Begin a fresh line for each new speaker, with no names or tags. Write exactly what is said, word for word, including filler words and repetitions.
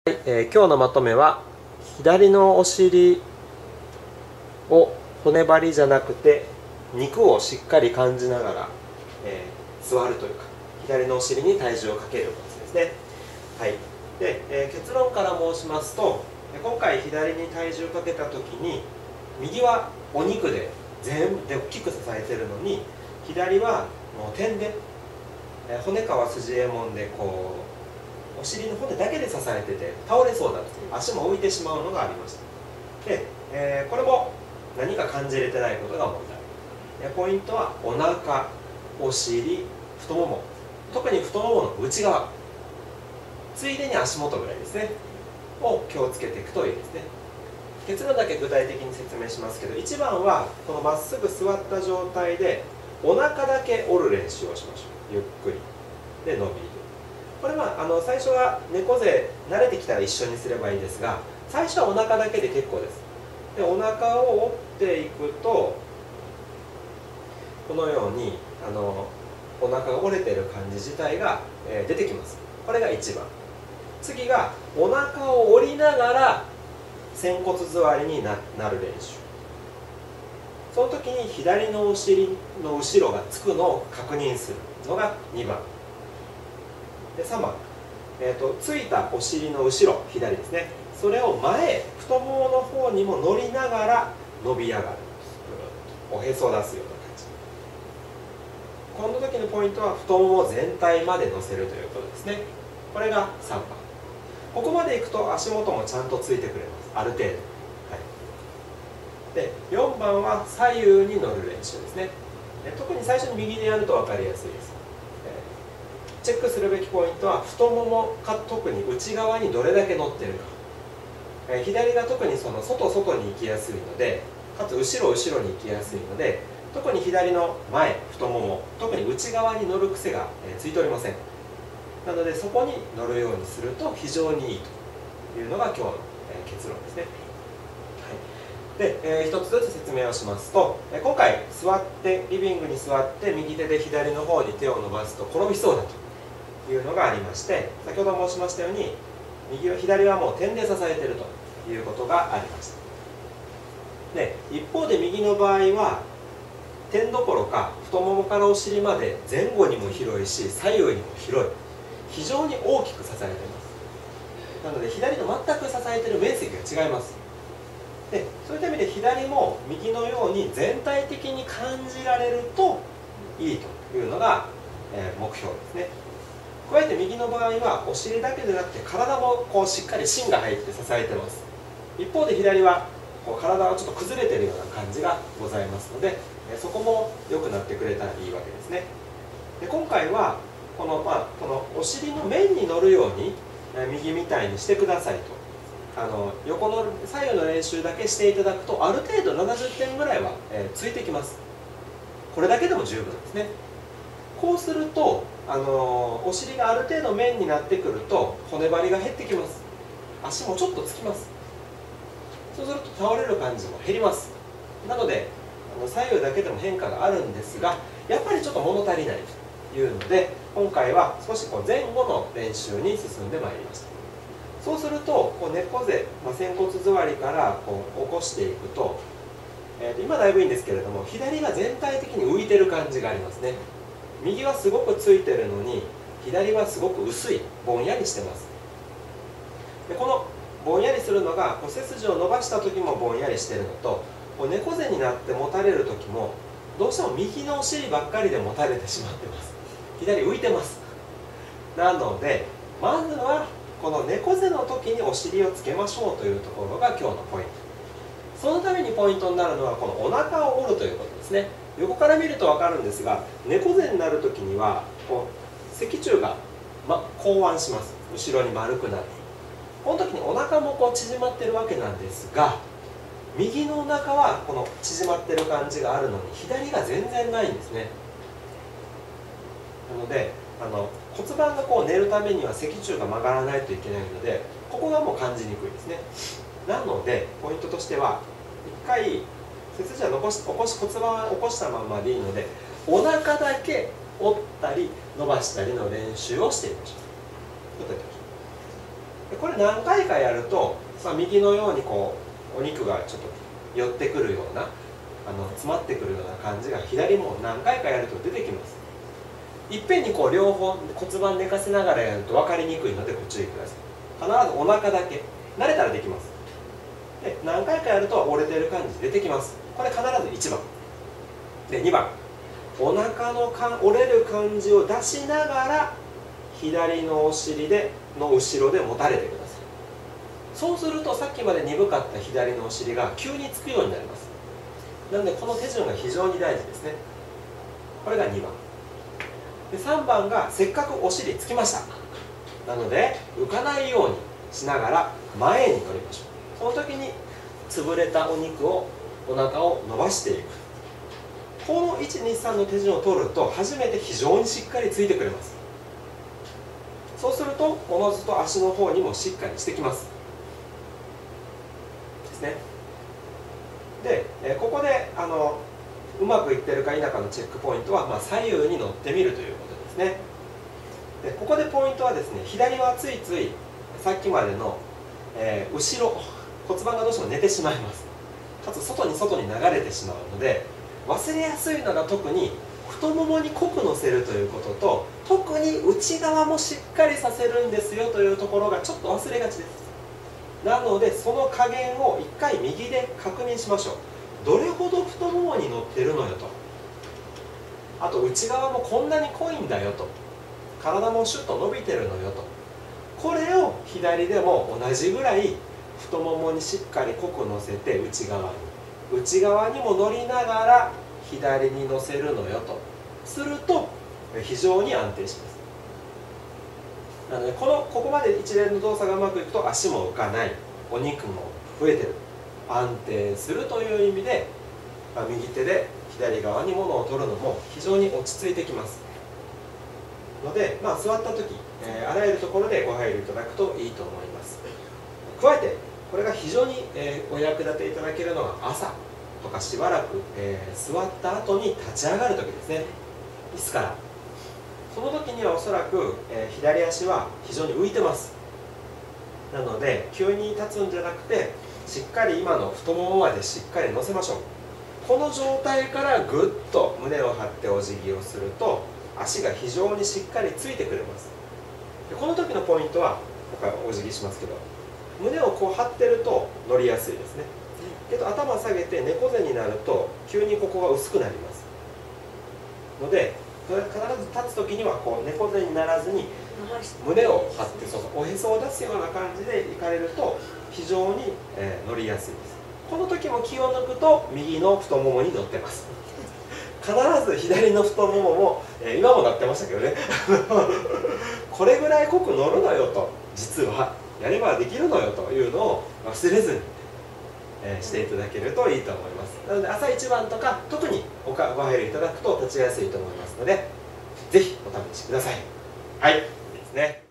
はい、えー、今日のまとめは左のお尻を骨張りじゃなくて肉をしっかり感じながら、えー、座るというか左のお尻に体重をかけるコツですね。はい、で、えー、結論から申しますと、今回左に体重をかけた時に右はお肉で全部で大きく支えてるのに左はもう点で、えー、骨皮筋右衛門でこうお尻の骨だけで支えてて倒れそうだという足も浮いてしまうのがありました。で、えー、これも何か感じれてないことが問題。ポイントはお腹、お尻、太もも、特に太ももの内側、ついでに足元ぐらいですねを気をつけていくといいですね。結論だけ具体的に説明しますけど、一番はこのまっすぐ座った状態でお腹だけ折る練習をしましょう。ゆっくりで伸びる。これはあの最初は猫背慣れてきたら一緒にすればいいですが、最初はお腹だけで結構です。でお腹を折っていくとこのようにあのお腹が折れている感じ自体が、えー、出てきます。これがいちばん。次がお腹を折りながら仙骨座りに な, なる練習。その時に左のお尻の後ろがつくのを確認するのがにばんで、さんばん、えーと、ついたお尻の後ろ左ですね、それを前太ももの方にも乗りながら伸び上がる、おへそを出すような感じ。この時のポイントは太もも全体まで乗せるということですね。これがさんばん。ここまでいくと足元もちゃんとついてくれます、ある程度。はい、でよんばんは左右に乗る練習ですね。特に最初に右でやると分かりやすいです。チェックするべきポイントは太ももか特に内側にどれだけ乗ってるか。左が特にその外外に行きやすいので、かつ後ろ後ろに行きやすいので、特に左の前太もも、特に内側に乗る癖がついておりません。なのでそこに乗るようにすると非常にいいというのが今日の結論ですね。はい、で、えー、一つずつ説明をしますと、今回座ってリビングに座って右手で左の方に手を伸ばすと転びそうだというのがありまして、先ほど申しましたように右は左はもう点で支えているということがありました。で一方で右の場合は点どころか太ももからお尻まで前後にも広いし左右にも広い、非常に大きく支えています。なので左と全く支えている面積が違います。でそういった意味で左も右のように全体的に感じられるといいというのが、えー、目標ですね。加えて右の場合はお尻だけでなくて体もこうしっかり芯が入って支えてます。一方で左はこう体がちょっと崩れているような感じがございますので、そこも良くなってくれたらいいわけですね。で今回はこの、まあ、このお尻の面に乗るように右みたいにしてくださいと。あの横の左右の練習だけしていただくとある程度ななじゅってんぐらいは、えー、ついてきます。これだけでも十分ですね。こうするとあのお尻がある程度面になってくると骨張りが減ってきます。足もちょっとつきます。そうすると倒れる感じも減ります。なのであの左右だけでも変化があるんですが、やっぱりちょっと物足りないというので今回は少しこう前後の練習に進んでまいりました。そうするとこう猫背、まあ、仙骨座りからこう起こしていくと、えー、と今だいぶいいんですけれども左が全体的に浮いてる感じがありますね。右はすごくついてるのに左はすごく薄い、ぼんやりしてます。でこのぼんやりするのがこう背筋を伸ばした時もぼんやりしてるのと、こう猫背になって持たれる時もどうしても右のお尻ばっかりで持たれてしまってます。左浮いてます。なのでまずはこの猫背の時にお尻をつけましょうというところが今日のポイント。そのためにポイントになるのはこのお腹を折るということですね。横から見ると分かるんですが、猫背になる時にはこう脊柱が、ま、後弯します。後ろに丸くなる。この時にお腹もこう縮まってるわけなんですが、右のお腹はこの縮まってる感じがあるのに左が全然ないんですね。なのであの骨盤がこう寝るためには脊柱が曲がらないといけないので、ここがもう感じにくいですね。なのでポイントとしてはいっかい背筋は残し起こし骨盤は起こしたままでいいので、お腹だけ折ったり伸ばしたりの練習をしてみましょう。 でこれ何回かやるとさあ右のようにこうお肉がちょっと寄ってくるようなあの詰まってくるような感じが左も何回かやると出てきます。いっぺんにこう両方骨盤寝かせながらやると分かりにくいのでご注意ください。必ずお腹だけ慣れたらできます。で何回かやると折れてる感じ出てきます。これ必ずいちばんでにばん、お腹のか折れる感じを出しながら左のお尻での後ろで持たれてください。そうするとさっきまで鈍かった左のお尻が急につくようになります。なのでこの手順が非常に大事ですね。これがにばんで、さんばんがせっかくお尻つきました。なので浮かないようにしながら前に取りましょう。その時に潰れたお肉をお腹を伸ばしていく。このいちにさんの手順を取ると初めて非常にしっかりついてくれます。そうするとおのずと足の方にもしっかりしてきますですね。で、えここであのうまくいってるか否かのチェックポイントは、まあ、左右に乗ってみるということですね。でここでポイントはですね、左はついついさっきまでの、えー、後ろ骨盤がどうしても寝てしまいます。かつ外に外に流れてしまうので忘れやすいのが特に太ももに濃く乗せるということと、特に内側もしっかりさせるんですよというところがちょっと忘れがちです。なのでその加減をいっかい右で確認しましょう。どれほど太ももに乗ってるのよと、あと内側もこんなに濃いんだよと、体もシュッと伸びてるのよと、これを左でも同じぐらい太ももにしっかり濃く乗せて内側に内側にも乗りながら左に乗せるのよとすると非常に安定します。なのでこのここまで一連の動作がうまくいくと足も浮かない、お肉も増えてる、安定するという意味で、まあ、右手で左側に物を取るのも非常に落ち着いてきますので、まあ、座った時、えー、あらゆるところでご配慮いただくといいと思います。加えてこれが非常に、えー、お役立ていただけるのが朝とかしばらく、えー、座った後に立ち上がる時ですね。椅子からその時にはおそらく、えー、左足は非常に浮いてます。なので急に立つんじゃなくてしっかり今の太ももまでしっかり乗せましょう。この状態からぐっと胸を張ってお辞儀をすると足が非常にしっかりついてくれます。でこの時のポイントは今回お辞儀しますけど、胸をこう張ってると乗りやすいですね。けど頭下げて猫背になると急にここが薄くなりますので、必ず立つ時にはこう猫背にならずに胸を張って、そうそうおへそを出すような感じでいかれると非常に、えー、乗りやすいです。この時も気を抜くと右の太ももに乗ってます。必ず左の太ももも、えー、今も乗ってましたけどねこれぐらい濃く乗るのよと、実はやればできるのよというのを忘れずに、えー、していただけるといいと思います。なので朝一番とか特におご配慮いただくと立ちやすいと思いますので、ぜひお試しください。はい、いいですね。